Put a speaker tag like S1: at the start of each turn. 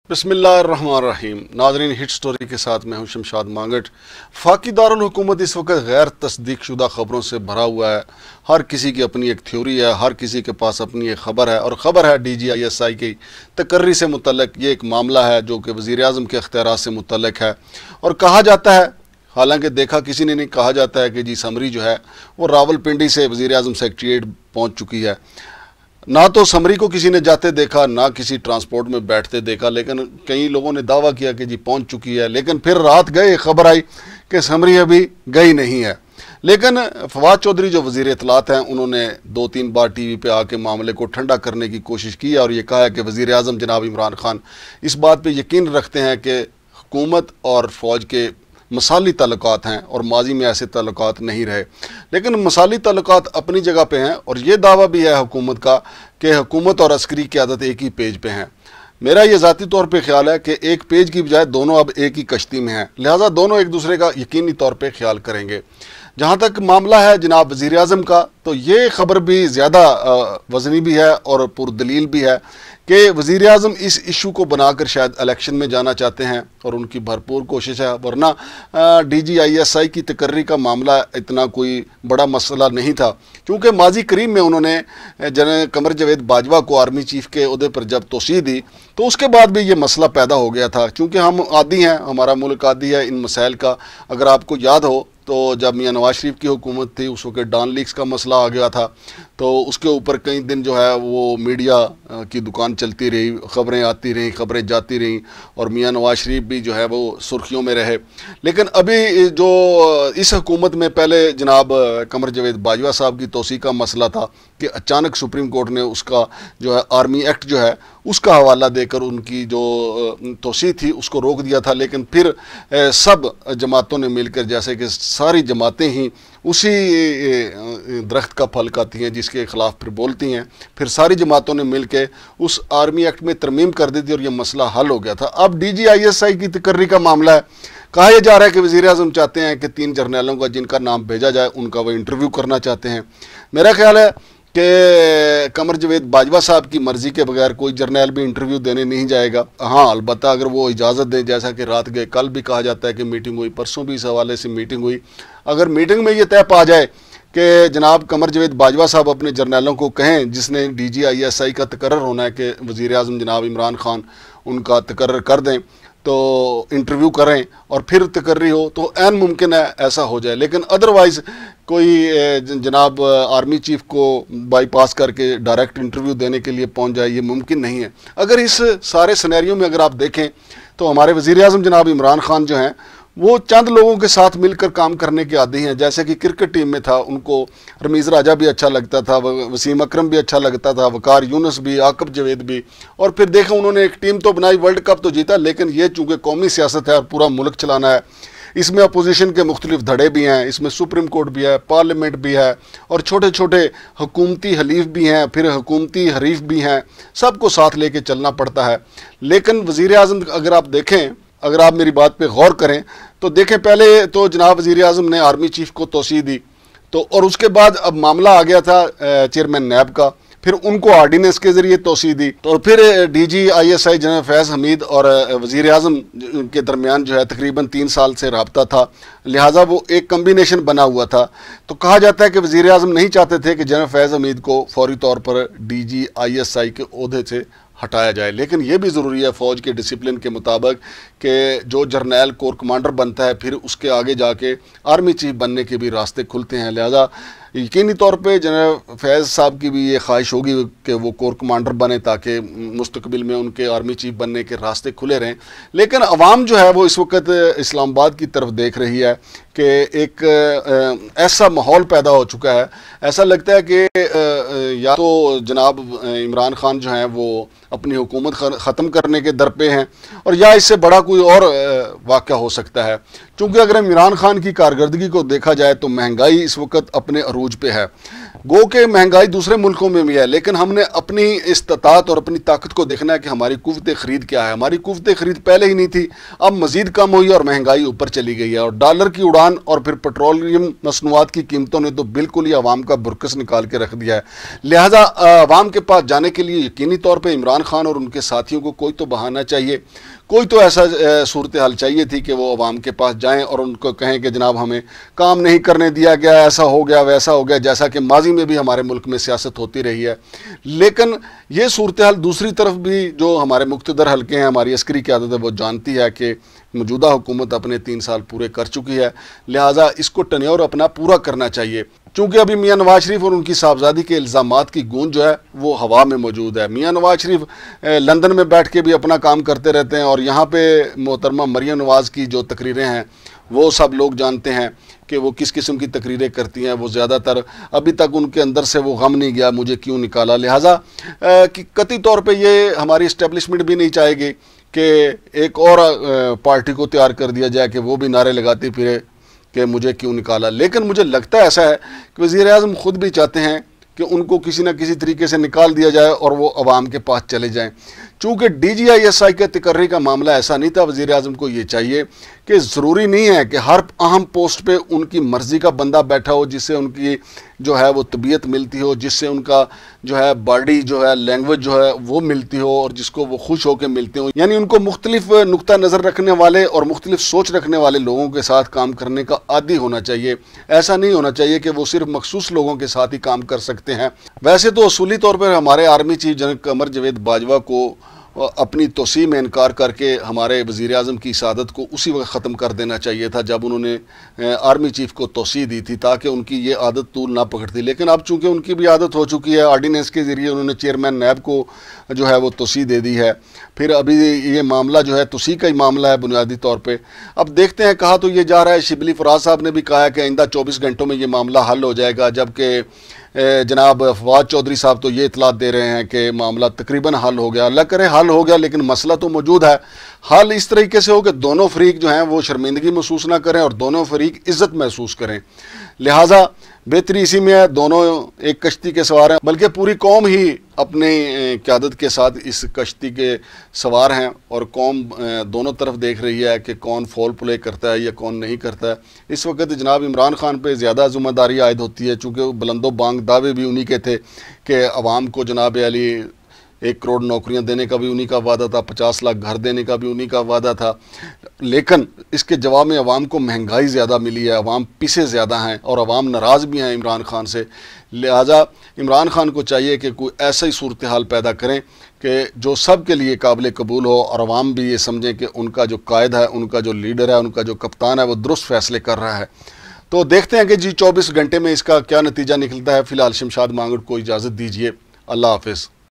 S1: बिस्मिल्लाहिर्रहमानिर्रहीम। नाज़रीन, hit story के साथ मैं हूं शमशाद मांगट। फाकी दारुल हुकूमत इस वक्त गैर तस्दीक शुदा ख़बरों से भरा हुआ है। हर किसी की अपनी एक थ्योरी है, हर किसी के पास अपनी एक ख़बर है, और ख़बर है DGISI की तकर्री से मुतल्लिक। ये एक मामला है जो कि वज़ीर आज़म के इख्तियारात से मुतल्लिक है, और कहा जाता है, हालांकि देखा किसी ने नहीं, कहा जाता है कि जी समरी जो है वो रावलपिंडी से वज़ीर आज़म सेक्रेटेरिएट पहुँच चुकी है। ना तो समरी को किसी ने जाते देखा, ना किसी ट्रांसपोर्ट में बैठते देखा, लेकिन कई लोगों ने दावा किया कि जी पहुंच चुकी है। लेकिन फिर रात गए खबर आई कि समरी अभी गई नहीं है। लेकिन फवाद चौधरी जो वज़ीर इत्तलात हैं, उन्होंने 2-3 बार TV पे आके मामले को ठंडा करने की कोशिश की है, और ये कहा है कि वज़ीर आज़म जनाब इमरान खान इस बात पर यकीन रखते हैं कि हुकूमत और फ़ौज के मसाली ताल्लुकात हैं, और माजी में ऐसे ताल्लुकात नहीं रहे। लेकिन मसाली ताल्लुकात अपनी जगह पे हैं, और ये दावा भी है हुकूमत का कि हुकूमत और अस्करी क़यादत एक ही पेज पे हैं। मेरा ये ज़ाती तौर पे ख्याल है कि एक पेज की बजाय दोनों अब एक ही कश्ती में हैं, लिहाजा दोनों एक दूसरे का यकीनी तौर पे ख्याल करेंगे। जहाँ तक मामला है जनाब वज़ीर आज़म का, तो ये ख़बर भी ज़्यादा वज़नी भी है और पुरदलील भी है कि वज़ीर आज़म इस इशू को बनाकर शायद इलेक्शन में जाना चाहते हैं, और उनकी भरपूर कोशिश है। वरना DGISI की तकर्री का मामला इतना कोई बड़ा मसला नहीं था, क्योंकि माजी करीब में उन्होंने जनरल कमर जावेद बाजवा को आर्मी चीफ के ओहदे पर जब तोसी दी, तो उसके बाद भी ये मसला पैदा हो गया था। क्योंकि हम आदी हैं, हमारा मुल्क आदी है इन मसाइल का। अगर आपको याद हो तो जब मियां नवाज शरीफ की हुकूमत थी, उस वक्त डॉन लीक्स का मसला आ गया था, तो उसके ऊपर कई दिन जो है वो मीडिया की दुकान चलती रही, ख़बरें आती रहीं, ख़बरें जाती रहीं, और मियां नवाज शरीफ भी जो है वो सुर्खियों में रहे। लेकिन अभी जो इस हुकूमत में पहले जनाब कमर जावेद बाजवा साहब की तोसी का मसला था कि अचानक सुप्रीम कोर्ट ने उसका जो है आर्मी एक्ट जो है उसका हवाला देकर उनकी जो तोसी थी उसको रोक दिया था। लेकिन फिर सब जमातों ने मिलकर, जैसे कि सारी जमातें ही उसी दरख्त का फल खाती हैं जिसके ख़िलाफ़ फिर बोलती हैं, फिर सारी जमातों ने मिल के उस आर्मी एक्ट में तरमीम कर दी थी, और ये मसला हल हो गया था। अब DGISI की तकर्री का मामला है। कहा यह जा रहा है कि वज़ीर आज़म चाहते हैं कि 3 जर्नैलों का जिनका नाम भेजा जाए उनका वो इंटरव्यू करना चाहते हैं। मेरा ख्याल है कि कमर जावेद बाजवा साहब की मर्ज़ी के बगैर कोई जर्नैल भी इंटरव्यू देने नहीं जाएगा। हाँ, अलबत्ता अगर वो इजाज़त दें, जैसा कि रात गए कल भी कहा जाता है कि मीटिंग हुई, परसों भी इस हवाले से मीटिंग हुई। अगर मीटिंग में ये तय पा जाए कि जनाब कमर जावेद बाजवा साहब अपने जर्नैलों को कहें, जिसने DGISI का तकर्रर होना है कि वज़ीर आज़म जनाब इमरान खान उनका तकर्रर कर दें, तो इंटरव्यू करें और फिर तकर्री हो, तो ऐन मुमकिन है ऐसा हो जाए। लेकिन अदरवाइज़ कोई जनाब आर्मी चीफ को बाईपास करके डायरेक्ट इंटरव्यू देने के लिए पहुंच जाए, ये मुमकिन नहीं है। अगर इस सारे सिनेरियो में अगर आप देखें तो हमारे वज़ीर आज़म जनाब इमरान खान जो हैं वो चंद लोगों के साथ मिलकर काम करने के आदी हैं। जैसे कि क्रिकेट टीम में था, उनको रमीज़ राजा भी अच्छा लगता था, वसीम अकरम भी अच्छा लगता था, वकार यूनुस भी, आकब जावेद भी, और फिर देखा उन्होंने एक टीम तो बनाई, वर्ल्ड कप तो जीता। लेकिन ये चूँकि कौमी सियासत है और पूरा मुल्क चलाना है, इसमें अपोजिशन के मुख्तलिफ धड़े भी हैं, इसमें सुप्रीम कोर्ट भी है, पार्लियामेंट भी है, और छोटे छोटे हुकूमती हलीफ भी हैं, फिर हुकूमती हरीफ भी हैं, सबको साथ लेके चलना पड़ता है। लेकिन वज़ीर आज़म अगर आप देखें, अगर आप मेरी बात पे गौर करें तो देखें, पहले तो जनाब वज़ीर आज़म ने आर्मी चीफ को तोसी दी, तो और उसके बाद अब मामला आ गया था चेयरमैन नैब का, फिर उनको ऑर्डिनेंस के ज़रिए तोसी दी, तो फिर DGISI जनरल फैज़ हमीद और वज़ीर आज़म के दरमियान जो है तकरीबन 3 साल से रब्ता था, लिहाजा वो एक कम्बिनेशन बना हुआ था। तो कहा जाता है कि वज़ीर आज़म नहीं चाहते थे कि जनरल फैज़ हमीद को फौरी तौर पर DGISI के ओहदे से हटाया जाए। लेकिन यह भी ज़रूरी है फ़ौज के डिसिप्लिन के मुताबिक कि जो जर्नैल कोर कमांडर बनता है, फिर उसके आगे जाके आर्मी चीफ बनने के भी रास्ते खुलते हैं। लिहाजा यकीनी तौर पे जनरल फैज़ साहब की भी ये ख्वाहिश होगी कि वो कोर कमांडर बने, ताकि मुस्तकबिल में उनके आर्मी चीफ बनने के रास्ते खुले रहें। लेकिन अवाम जो है वो इस वक्त इस्लामाबाद की तरफ देख रही है कि एक ऐसा माहौल पैदा हो चुका है, ऐसा लगता है कि या तो जनाब इमरान खान जो हैं वो अपनी हुकूमत ख़त्म करने के दर पे हैं, और या इससे बड़ा कोई और वाक़या हो सकता है। क्योंकि अगर इमरान खान की कारकर्दगी को देखा जाए तो महंगाई इस वक्त अपने अरूज पे है। गो के महंगाई दूसरे मुल्कों में भी है, लेकिन हमने अपनी इस्तात और अपनी ताकत को देखना है कि हमारी कुव्वत ख़रीद क्या है। हमारी कुव्वत ख़रीद पहले ही नहीं थी, अब मज़ीद कम हुई और महंगाई ऊपर चली गई है। और डॉलर की उड़ान और फिर पेट्रोलियम मसनूआत की कीमतों ने तो बिल्कुल ही अवाम का बुरकस निकाल के रख दिया है। लिहाजा अवाम के पास जाने के लिए यकीनी तौर पर इमरान खान और उनके साथियों को कोई तो बहाना चाहिए, कोई तो ऐसा सूरत हाल चाहिए थी कि वो अवाम के पास जाएं और उनको कहें कि जनाब हमें काम नहीं करने दिया गया, ऐसा हो गया वैसा हो गया, जैसा कि माजी में भी हमारे मुल्क में सियासत होती रही है। लेकिन ये सूरत हाल दूसरी तरफ भी जो हमारे मुक़्तदर हल्के हैं, हमारी अस्करी क़यादत है, वो जानती है कि मौजूदा हुकूमत अपने 3 साल पूरे कर चुकी है, लिहाजा इसको टन्योर अपना पूरा करना चाहिए। चूँकि अभी मियाँ नवाज शरीफ और उनकी साहबजादी के इल्ज़ामात की गूंज जो है वो हवा में मौजूद है। मियाँ नवाज शरीफ लंदन में बैठ के भी अपना काम करते रहते हैं और यहाँ पे मोहतरमा मरियम नवाज़ की जो तकरीरें हैं वो सब लोग जानते हैं कि वो किस किस्म की तकरीरें करती हैं। वो ज़्यादातर अभी तक उनके अंदर से वो गम नहीं गया मुझे क्यों निकाला। लिहाजा कि कतई तौर पे ये हमारी इस्टेब्लिशमेंट भी नहीं चाहेगी कि एक और पार्टी को तैयार कर दिया जाए कि वो भी नारे लगाती फिरे कि मुझे क्यों निकाला। लेकिन मुझे लगता है ऐसा है कि वज़ीर-ए-आज़म ख़ुद भी चाहते हैं कि उनको किसी न किसी तरीके से निकाल दिया जाए और वो अवाम के पास चले जाएं। चूँकि DGISI के तकर्री का मामला ऐसा नहीं था, वज़ीर-ए-आज़म को ये चाहिए कि ज़रूरी नहीं है कि हर अहम पोस्ट पे उनकी मर्ज़ी का बंदा बैठा हो, जिससे उनकी जो है वो तबीयत मिलती हो, जिससे उनका जो है बॉडी जो है लैंग्वेज जो है वो मिलती हो और जिसको वो खुश होकर मिलते हो। यानी उनको मुख्तलिफ नुक्ता नज़र रखने वाले और मुख्तलिफ सोच रखने वाले लोगों के साथ काम करने का आदी होना चाहिए। ऐसा नहीं होना चाहिए कि वो सिर्फ मखसूस लोगों के साथ ही काम कर सकते हैं। वैसे तो असूली तौर पर हमारे army chief general Qamar Javed Bajwa को अपनी तोसी में इनकार करके हमारे वज़ीर-ए-आज़म की सआदत को उसी वक्त ख़त्म कर देना चाहिए था जब उन्होंने आर्मी चीफ को तोसी दी थी, ताकि उनकी ये आदत तूल ना पकड़ती। लेकिन अब चूँकि उनकी भी आदत हो चुकी है, ऑर्डिनेंस के ज़रिए उन्होंने चेयरमैन नैब को जो है वो तोसी दे दी है। फिर अभी ये मामला जो है तोसी का ही मामला है बुनियादी तौर पर। अब देखते हैं, कहा तो ये जा रहा है, शिबली फराज साहब ने भी कहा है कि आइंदा 24 घंटों में ये मामला हल हो जाएगा, जबकि जनाब फवाद चौधरी साहब तो ये इतलात दे रहे हैं कि मामला तकरीबन हल हो गया। अल्लाह करे हल हो गया, लेकिन मसला तो मौजूद है। हल इस तरीके से हो कि दोनों फरीक जो हैं वो शर्मिंदगी महसूस ना करें और दोनों फरीक इज़्ज़त महसूस करें। लिहाजा बेहतरी इसी में है, दोनों एक कश्ती के सवार हैं, बल्कि पूरी कौम ही अपने क़यादत के साथ इस कश्ती के सवार हैं और कौम दोनों तरफ देख रही है कि कौन फॉल प्ले करता है या कौन नहीं करता है। इस वक्त जनाब इमरान खान पे ज़्यादा ज़िम्मेदारी आयद होती है, चूँकि बुलंदो बांग दावे भी उन्हीं के थे कि अवाम को जनाब अली 1 करोड़ नौकरियां देने का भी उन्हीं का वादा था, 50 लाख घर देने का भी उन्हीं का वादा था। लेकिन इसके जवाब में अवाम को महंगाई ज़्यादा मिली है, अवाम पिसे ज़्यादा हैं और अवाम नाराज़ भी हैं इमरान खान से। लिहाजा इमरान खान को चाहिए कि कोई ऐसा ही सूरत हाल पैदा करें कि जो सब के लिए काबिल कबूल हो और अवाम भी ये समझें कि उनका जो कायद है, उनका जो लीडर है, उनका जो कप्तान है वो दुरुस्त फैसले कर रहा है। तो देखते हैं कि जी 24 घंटे में इसका क्या नतीजा निकलता है। फ़िलहाल शमशाद मांगड़ को इजाज़त दीजिए। अल्लाह हाफ़िज़।